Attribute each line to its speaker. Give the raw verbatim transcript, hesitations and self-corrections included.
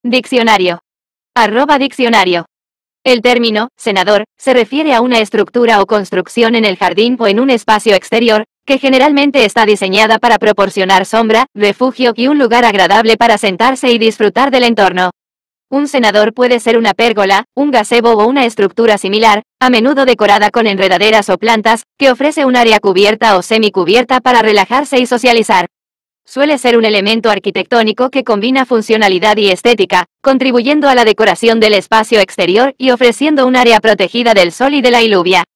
Speaker 1: Diccionario. Arroba diccionario. El término, senador, se refiere a una estructura o construcción en el jardín o en un espacio exterior, que generalmente está diseñada para proporcionar sombra, refugio y un lugar agradable para sentarse y disfrutar del entorno. Un senador puede ser una pérgola, un gazebo o una estructura similar, a menudo decorada con enredaderas o plantas, que ofrece un área cubierta o semicubierta para relajarse y socializar. Suele ser un elemento arquitectónico que combina funcionalidad y estética, contribuyendo a la decoración del espacio exterior y ofreciendo un área protegida del sol y de la lluvia.